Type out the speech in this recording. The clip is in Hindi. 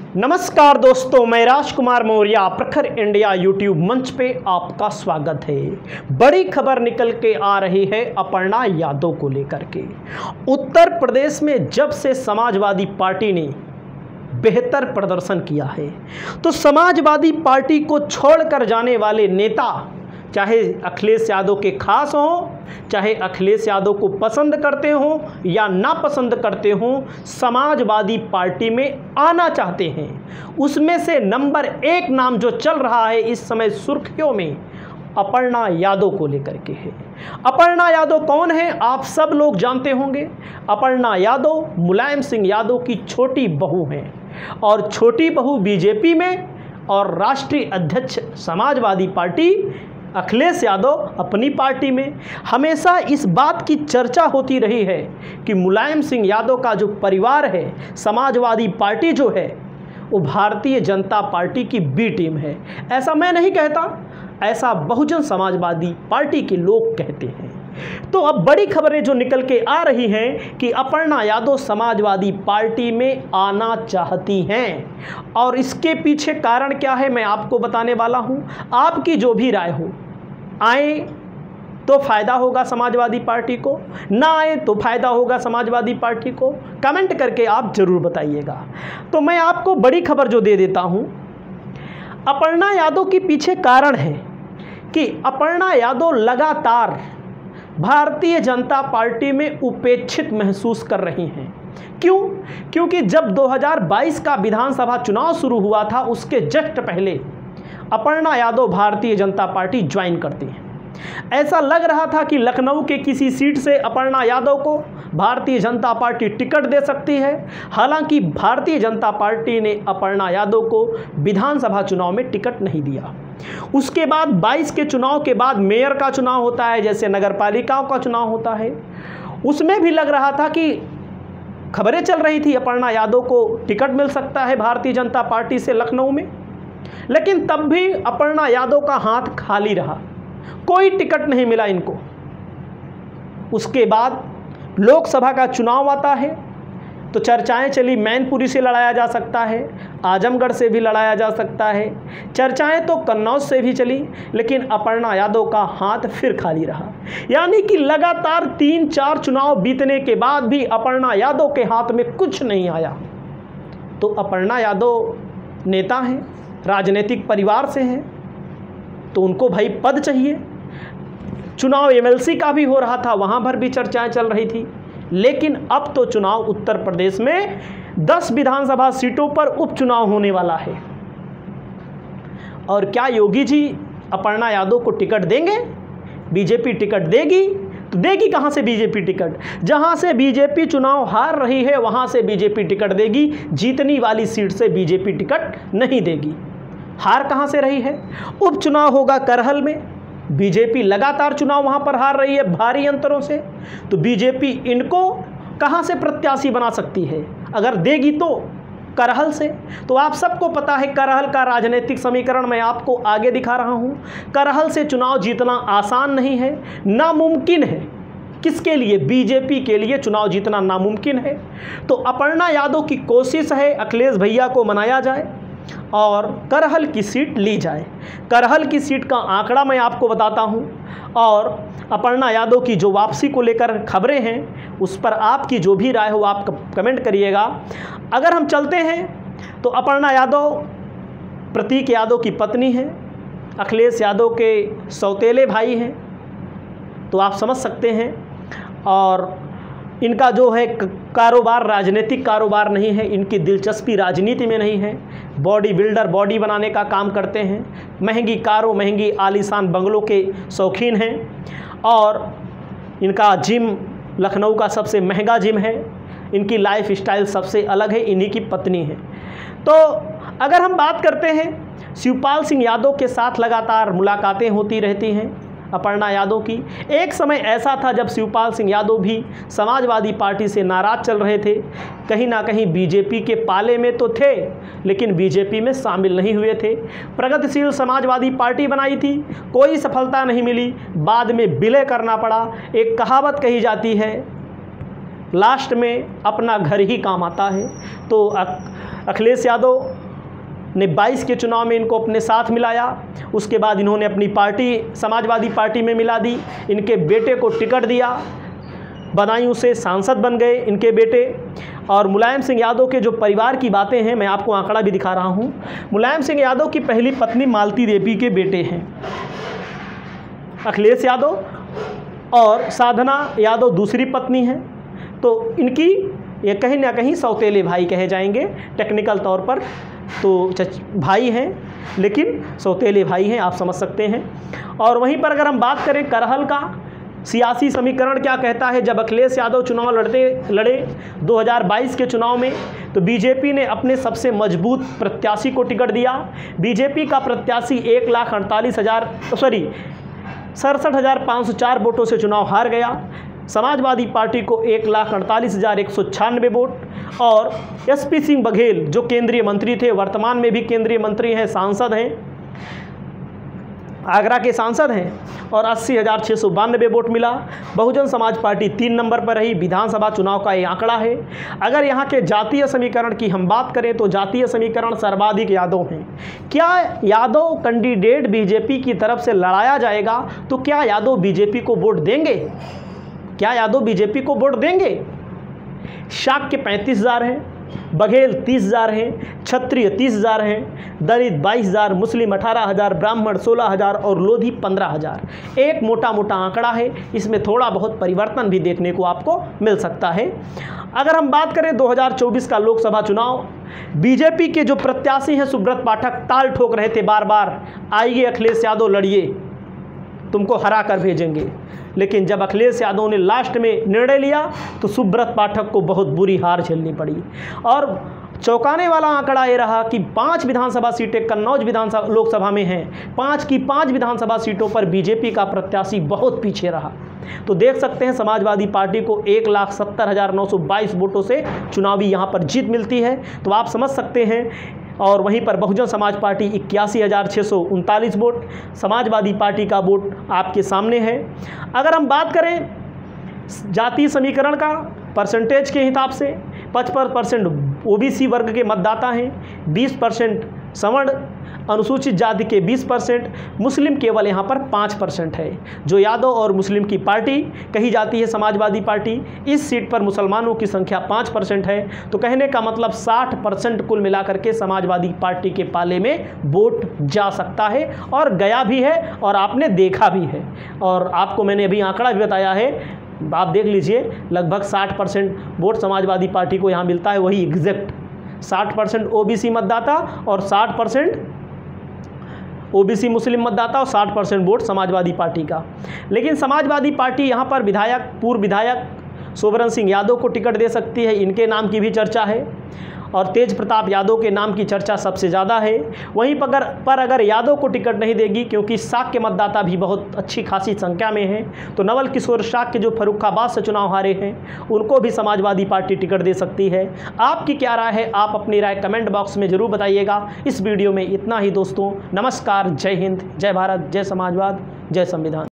नमस्कार दोस्तों, मैं राजकुमार मौर्य प्रखर इंडिया यूट्यूब मंच पे आपका स्वागत है। बड़ी खबर निकल के आ रही है अपर्णा यादव को लेकर के। उत्तर प्रदेश में जब से समाजवादी पार्टी ने बेहतर प्रदर्शन किया है तो समाजवादी पार्टी को छोड़कर जाने वाले नेता, चाहे अखिलेश यादव के खास हों, चाहे अखिलेश यादव को पसंद करते हों या ना पसंद करते हों, समाजवादी पार्टी में आना चाहते हैं। उसमें से नंबर 1 नाम जो चल रहा है इस समय सुर्खियों में, अपर्णा यादव को लेकर के है। अपर्णा यादव कौन है आप सब लोग जानते होंगे। अपर्णा यादव मुलायम सिंह यादव की छोटी बहू हैं और छोटी बहू बीजेपी में और राष्ट्रीय अध्यक्ष समाजवादी पार्टी अखिलेश यादव अपनी पार्टी में। हमेशा इस बात की चर्चा होती रही है कि मुलायम सिंह यादव का जो परिवार है, समाजवादी पार्टी जो है, वो भारतीय जनता पार्टी की बी टीम है। ऐसा मैं नहीं कहता, ऐसा बहुजन समाजवादी पार्टी के लोग कहते हैं। तो अब बड़ी खबरें जो निकल के आ रही हैं कि अपर्णा यादव समाजवादी पार्टी में आना चाहती हैं और इसके पीछे कारण क्या है मैं आपको बताने वाला हूं। आपकी जो भी राय हो, आए तो फायदा होगा समाजवादी पार्टी को, ना आए तो फायदा होगा समाजवादी पार्टी को, कमेंट करके आप जरूर बताइएगा। तो मैं आपको बड़ी खबर जो दे देता हूं, अपर्णा यादव के पीछे कारण है कि अपर्णा यादव लगातार भारतीय जनता पार्टी में उपेक्षित महसूस कर रही हैं। क्यों? क्योंकि जब 2022 का विधानसभा चुनाव शुरू हुआ था, उसके जस्ट पहले अपर्णा यादव भारतीय जनता पार्टी ज्वाइन करती हैं। ऐसा लग रहा था कि लखनऊ के किसी सीट से अपर्णा यादव को भारतीय जनता पार्टी टिकट दे सकती है। हालांकि भारतीय जनता पार्टी ने अपर्णा यादव को विधानसभा चुनाव में टिकट नहीं दिया। उसके बाद 22 के चुनाव के बाद मेयर का चुनाव होता है, जैसे नगर पालिकाओं का चुनाव होता है, उसमें भी लग रहा था कि खबरें चल रही थी अपर्णा यादव को टिकट मिल सकता है भारतीय जनता पार्टी से लखनऊ में। लेकिन तब भी अपर्णा यादव का हाथ खाली रहा, कोई टिकट नहीं मिला इनको। उसके बाद लोकसभा का चुनाव आता है तो चर्चाएं चली, मैनपुरी से लड़ाया जा सकता है, आजमगढ़ से भी लड़ाया जा सकता है, चर्चाएं तो कन्नौज से भी चली, लेकिन अपर्णा यादव का हाथ फिर खाली रहा। यानी कि लगातार 3-4 चुनाव बीतने के बाद भी अपर्णा यादव के हाथ में कुछ नहीं आया। तो अपर्णा यादव नेता हैं, राजनीतिक परिवार से हैं, तो उनको भाई पद चाहिए। चुनाव एमएलसी का भी हो रहा था, वहाँ पर भी चर्चाएं चल रही थी। लेकिन अब तो चुनाव उत्तर प्रदेश में 10 विधानसभा सीटों पर उपचुनाव होने वाला है। और क्या योगी जी अपर्णा यादव को टिकट देंगे? बीजेपी टिकट देगी तो देगी कहाँ से बीजेपी टिकट? जहाँ से बीजेपी चुनाव हार रही है वहाँ से बीजेपी टिकट देगी, जीतनी वाली सीट से बीजेपी टिकट नहीं देगी। हार कहाँ से रही है? उपचुनाव होगा करहल में, बीजेपी लगातार चुनाव वहां पर हार रही है भारी अंतरों से, तो बीजेपी इनको कहां से प्रत्याशी बना सकती है? अगर देगी तो करहल से। तो आप सबको पता है करहल का राजनीतिक समीकरण मैं आपको आगे दिखा रहा हूं। करहल से चुनाव जीतना आसान नहीं है, नामुमकिन है। किसके लिए? बीजेपी के लिए चुनाव जीतना नामुमकिन है। तो अपर्णा यादव की कोशिश है अखिलेश भैया को मनाया जाए और करहल की सीट ली जाए। करहल की सीट का आंकड़ा मैं आपको बताता हूं और अपर्णा यादव की जो वापसी को लेकर खबरें हैं उस पर आपकी जो भी राय हो आप कमेंट करिएगा। अगर हम चलते हैं तो अपर्णा यादव प्रतीक यादव की पत्नी है, अखिलेश यादव के सौतेले भाई हैं, तो आप समझ सकते हैं। और इनका जो है कारोबार राजनीतिक कारोबार नहीं है, इनकी दिलचस्पी राजनीति में नहीं है। बॉडी बिल्डर, बॉडी बनाने का काम करते हैं, महंगी कारों, महंगी आलीशान बंगलों के शौकीन हैं और इनका जिम लखनऊ का सबसे महंगा जिम है। इनकी लाइफ स्टाइल सबसे अलग है, इन्हीं की पत्नी है। तो अगर हम बात करते हैं शिवपाल सिंह यादव के साथ लगातार मुलाकातें होती रहती हैं अपर्णा यादव की। एक समय ऐसा था जब शिवपाल सिंह यादव भी समाजवादी पार्टी से नाराज चल रहे थे, कहीं ना कहीं बीजेपी के पाले में तो थे लेकिन बीजेपी में शामिल नहीं हुए थे। प्रगतिशील समाजवादी पार्टी बनाई थी, कोई सफलता नहीं मिली, बाद में विलय करना पड़ा। एक कहावत कही जाती है, लास्ट में अपना घर ही काम आता है। तो अखिलेश यादव ने 22 के चुनाव में इनको अपने साथ मिलाया। उसके बाद इन्होंने अपनी पार्टी समाजवादी पार्टी में मिला दी, इनके बेटे को टिकट दिया, बदायूं से सांसद बन गए इनके बेटे। और मुलायम सिंह यादव के जो परिवार की बातें हैं, मैं आपको आंकड़ा भी दिखा रहा हूं। मुलायम सिंह यादव की पहली पत्नी मालती देवी के बेटे हैं अखिलेश यादव, और साधना यादव दूसरी पत्नी हैं। तो इनकी ये कहीं ना कहीं सौतेले भाई कहे जाएंगे टेक्निकल तौर पर, तो भाई हैं लेकिन सौतेले भाई हैं, आप समझ सकते हैं। और वहीं पर अगर हम बात करें करहल का सियासी समीकरण क्या कहता है, जब अखिलेश यादव चुनाव लड़े 2022 के चुनाव में, तो बीजेपी ने अपने सबसे मजबूत प्रत्याशी को टिकट दिया। बीजेपी का प्रत्याशी 67,504 वोटों से चुनाव हार गया। समाजवादी पार्टी को 1,48,196 वोट, और एसपी सिंह बघेल जो केंद्रीय मंत्री थे, वर्तमान में भी केंद्रीय मंत्री हैं, सांसद हैं, आगरा के सांसद हैं, और 80,692 वोट मिला। बहुजन समाज पार्टी 3 नंबर पर रही। विधानसभा चुनाव का ये आंकड़ा है। अगर यहाँ के जातीय समीकरण की हम बात करें तो जातीय समीकरण सर्वाधिक यादव हैं। क्या यादव कैंडिडेट बीजेपी की तरफ से लड़ाया जाएगा तो क्या यादव बीजेपी को वोट देंगे? क्या यादव बीजेपी को वोट देंगे? शाक्य 35,000 हैं, बघेल 30,000 हैं, क्षत्रिय 30,000 हैं, दलित 22,000, मुस्लिम 18,000, ब्राह्मण 16,000 और लोधी 15,000। एक मोटा मोटा आंकड़ा है, इसमें थोड़ा बहुत परिवर्तन भी देखने को आपको मिल सकता है। अगर हम बात करें 2024 का लोकसभा चुनाव, बीजेपी के जो प्रत्याशी हैं सुब्रत पाठक ताल ठोक रहे थे बार बार, आइए अखिलेश यादव लड़िए, तुमको हरा कर भेजेंगे। लेकिन जब अखिलेश यादव ने लास्ट में निर्णय लिया तो सुब्रत पाठक को बहुत बुरी हार झेलनी पड़ी। और चौंकाने वाला आंकड़ा ये रहा कि 5 विधानसभा सीटें कन्नौज विधानसभा लोकसभा में हैं, 5 की 5 विधानसभा सीटों पर बीजेपी का प्रत्याशी बहुत पीछे रहा। तो देख सकते हैं समाजवादी पार्टी को 1,70,922 वोटों से चुनावी यहाँ पर जीत मिलती है, तो आप समझ सकते हैं। और वहीं पर Bahujan Samaj Party 81,639 vote, Samajwadi Party का वोट आपके सामने है। अगर हम बात करें जातीय समीकरण का परसेंटेज के हिसाब से, 55% ओबीसी वर्ग के मतदाता हैं, 20% सवर्ण अनुसूचित जाति के 20%, मुस्लिम केवल यहाँ पर 5% है। जो यादव और मुस्लिम की पार्टी कही जाती है समाजवादी पार्टी, इस सीट पर मुसलमानों की संख्या 5% है। तो कहने का मतलब 60% कुल मिलाकर के समाजवादी पार्टी के पाले में वोट जा सकता है, और गया भी है, और आपने देखा भी है। और आपको मैंने अभी आंकड़ा भी बताया है, आप देख लीजिए, लगभग 60% वोट समाजवादी पार्टी को यहाँ मिलता है, वही एग्जैक्ट 60% ओबीसी मतदाता और 60% ओबीसी मुस्लिम मतदाता और 60% वोट समाजवादी पार्टी का। लेकिन समाजवादी पार्टी यहाँ पर पूर्व विधायक सोबरन सिंह यादव को टिकट दे सकती है, इनके नाम की भी चर्चा है, और तेज प्रताप यादव के नाम की चर्चा सबसे ज़्यादा है। वहीं पर अगर यादव को टिकट नहीं देगी, क्योंकि शाक्य मतदाता भी बहुत अच्छी खासी संख्या में हैं, तो नवल किशोर शाक्य जो फर्रुखाबाद से चुनाव हारे हैं, उनको भी समाजवादी पार्टी टिकट दे सकती है। आपकी क्या राय है? आप अपनी राय कमेंट बॉक्स में ज़रूर बताइएगा। इस वीडियो में इतना ही दोस्तों। नमस्कार, जय हिंद, जय भारत, जय समाजवाद, जय संविधान।